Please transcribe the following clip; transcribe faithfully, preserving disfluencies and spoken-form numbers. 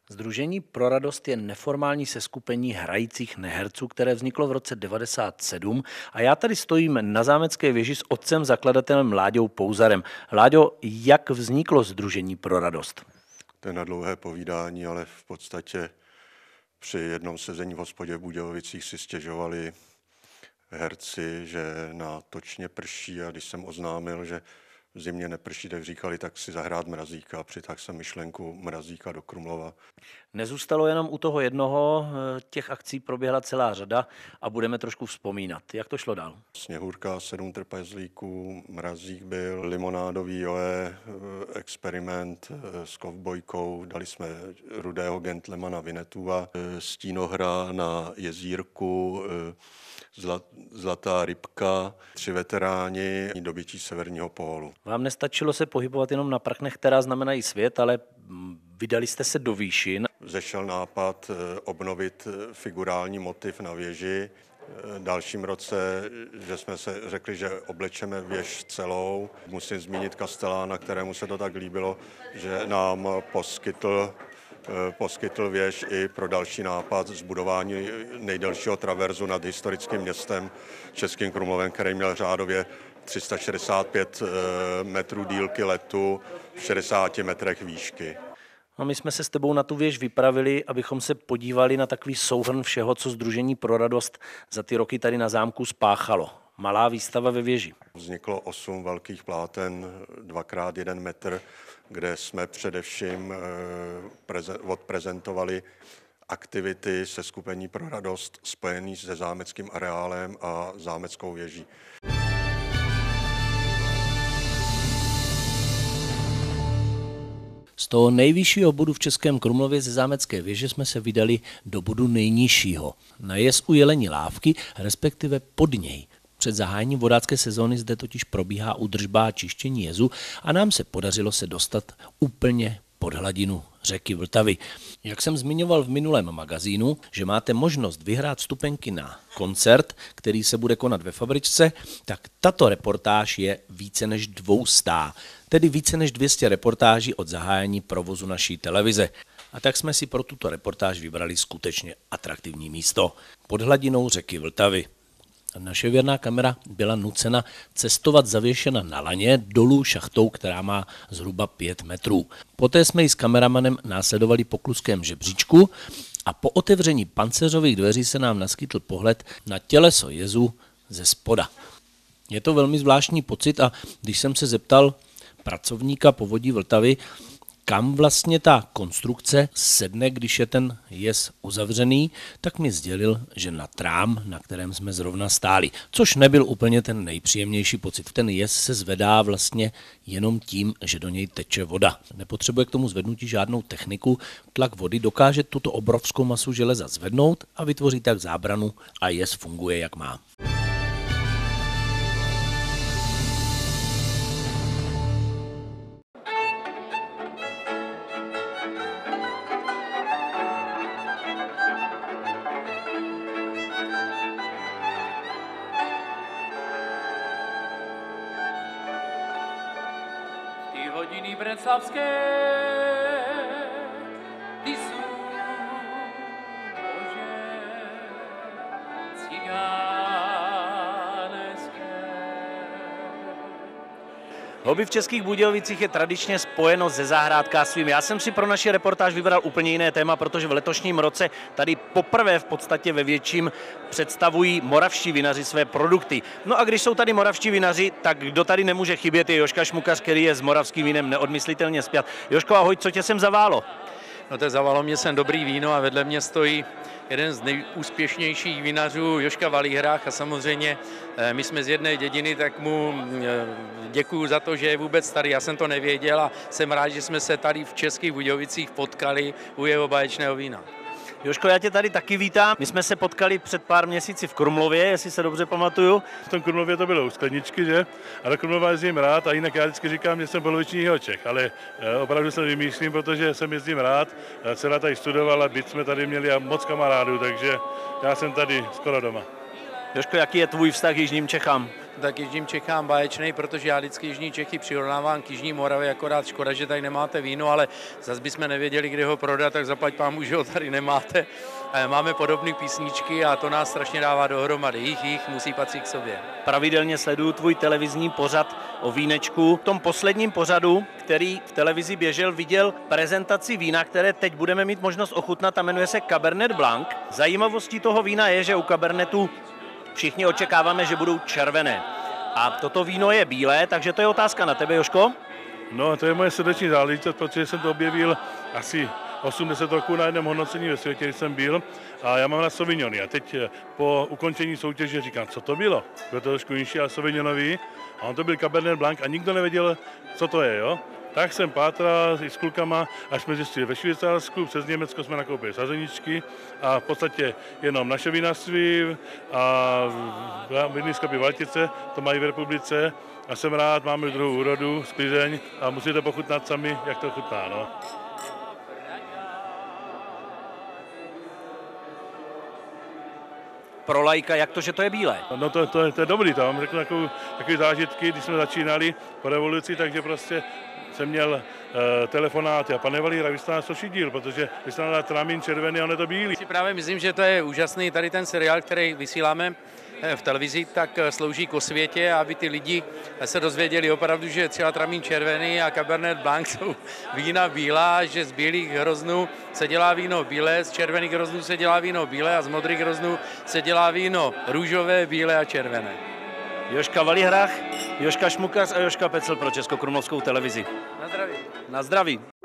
Sdružení Pro radost je neformální seskupení hrajících neherců, které vzniklo v roce devadesát sedm a já tady stojím na Zámecké věži s otcem zakladatelem Láďou Pouzarem. Láďo, jak vzniklo Sdružení Pro radost? To je na dlouhé povídání, ale v podstatě při jednom sezení v hospodě v Budějovicích si stěžovali herci, že na točně prší, a když jsem oznámil, že v zimě neprší, tak říkali, tak si zahrát Mrazíka. Přitáhl jsem myšlenku Mrazíka do Krumlova. Nezůstalo jenom u toho jednoho, těch akcí proběhla celá řada a budeme trošku vzpomínat. Jak to šlo dál? Sněhurka, sedm trpezlíků, Mrazík byl, limonádový joe, experiment s kovbojkou, dali jsme rudého gentlemana Vinetua, stínohra na jezírku, zlatá rybka, tři veteráni, dobytí severního pólu. Vám nestačilo se pohybovat jenom na prachnech, která znamenají svět, ale vydali jste se do výšin. Zešel nápad obnovit figurální motiv na věži. Dalším roce, že jsme se řekli, že oblečeme věž celou. Musím zmínit Kastelána, kterému se to tak líbilo, že nám poskytl poskytl věž i pro další nápad zbudování nejdelšího traverzu nad historickým městem Českým Krumlovem, který měl řádově tři sta šedesát pět metrů dílky letu v šedesáti metrech výšky. No, my jsme se s tebou na tu věž vypravili, abychom se podívali na takový souhrn všeho, co Sdružení Pro radost za ty roky tady na zámku spáchalo. Malá výstava ve věži. Vzniklo osm velkých pláten, dvakrát jeden metr, kde jsme především odprezentovali aktivity seskupení Pro radost spojený se zámeckým areálem a zámeckou věží. Z toho nejvyššího bodu v Českém Krumlově ze Zámecké věže jsme se vydali do bodu nejnižšího. Na jez u Jelení lávky, respektive pod něj. Před zahájením vodácké sezóny zde totiž probíhá údržba a čištění jezu a nám se podařilo se dostat úplně pod hladinu řeky Vltavy. Jak jsem zmiňoval v minulém magazínu, že máte možnost vyhrát vstupenky na koncert, který se bude konat ve Fabričce, tak tato reportáž je více než dvoustá, tedy více než dvě stě reportáží od zahájení provozu naší televize. A tak jsme si pro tuto reportáž vybrali skutečně atraktivní místo pod hladinou řeky Vltavy. Naše věrná kamera byla nucena cestovat zavěšena na laně dolů šachtou, která má zhruba pět metrů. Poté jsme ji s kameramanem následovali po kluském žebříčku a po otevření pancéřových dveří se nám naskytl pohled na těleso jezu ze spoda. Je to velmi zvláštní pocit a když jsem se zeptal pracovníka povodí Vltavy, kam vlastně ta konstrukce sedne, když je ten jez uzavřený, tak mi sdělil, že na trám, na kterém jsme zrovna stáli. Což nebyl úplně ten nejpříjemnější pocit. Ten jez se zvedá vlastně jenom tím, že do něj teče voda. Nepotřebuje k tomu zvednutí žádnou techniku. Tlak vody dokáže tuto obrovskou masu železa zvednout a vytvoří tak zábranu a jez funguje jak má. Hodiny breclavské, ty sú Bože cigáneské. Hobby v Českých Budějovicích je tradičně spojeno se zahrádkářstvím. Já jsem si pro naši reportáž vybral úplně jiné téma, protože v letošním roce tady poprvé v podstatě ve větším představují moravští vinaři své produkty. No a když jsou tady moravští vinaři, tak kdo tady nemůže chybět je Jožka Šmukař, který je s moravským vínem neodmyslitelně spjat. Jožko, ahoj, co tě sem zaválo? No to zavalo mě sem dobrý víno a vedle mě stojí jeden z nejúspěšnějších vinařů, Jožka Valíhrách, a samozřejmě my jsme z jedné dědiny, tak mu děkuju za to, že je vůbec tady. Já jsem to nevěděl a jsem rád, že jsme se tady v Českých Budějovicích potkali u jeho báječného vína. Jožko, já tě tady taky vítám. My jsme se potkali před pár měsíci v Krumlově, jestli se dobře pamatuju. V tom Krumlově to bylo u skleničky, že? A do Krumlova jezdím rád a jinak já vždycky říkám, že jsem poloviční Jihočech, ale opravdu se vymýšlím, protože jsem jezdím rád. Celá tady studoval a byt jsme tady měli a moc kamarádů, takže já jsem tady skoro doma. Jožko, jaký je tvůj vztah k jižním Čechám? tak Jižním Čechám báječnej, protože já vždycky Jižní Čechy přirovnávám k Jižní Moravě, akorát škoda, že tady nemáte víno, ale zase bychom nevěděli, kde ho prodat, tak zaplať pámu, že ho tady nemáte. Máme podobné písničky a to nás strašně dává dohromady. Jich, jich musí patřit k sobě. Pravidelně sleduju tvůj televizní pořad o vínečku. V tom posledním pořadu, který v televizi běžel, viděl prezentaci vína, které teď budeme mít možnost ochutnat a jmenuje se Cabernet Blanc. Zajímavostí toho vína je, že u Cabernetu všichni očekáváme, že budou červené. A toto víno je bílé, takže to je otázka na tebe, Jožko. No, to je moje srdeční záležitost, protože jsem to objevil asi osmdesát roků na jednom hodnocení ve světě, když jsem byl, a já mám na Sauvignony. A teď po ukončení soutěže říkám, co to bylo? Bylo to trošku jinší, ale Sauvignonový. A on to byl Cabernet Blanc a nikdo nevěděl, co to je, jo? Tak jsem pátral i s klukama, až jsme zjistili ve Švýcarsku, přes Německo jsme nakoupili sazeničky a v podstatě jenom naše vinařství a vinný sklepy Valtice, to mají v republice. A jsem rád, máme druhou úrodu, sklizeň a musíte pochutnat sami, jak to chutná, no. Pro laika, jak to, že to je bílé? No to, to, to je dobrý, to vám řeknu takovou, takové zážitky, když jsme začínali po revoluci, takže prostě jsem měl uh, telefonát a pane Valíra, vy jste nás ošidil, protože vy jste nás trámín červený a on je to bílý. Si právě myslím, že to je úžasný tady ten seriál, který vysíláme v televizi, tak slouží k osvětě, aby ty lidi se dozvěděli opravdu, že třeba tramín červený a Cabernet Blanc jsou vína bílá, že z bílých hroznů se dělá víno bílé, z červených hroznů se dělá víno bílé a z modrých hroznů se dělá víno růžové, bílé a červené. Jožka Valíhrach, Jožka Šmukař a Jožka Pecl pro Českokrumlovskou televizi. Na zdraví. Na zdraví.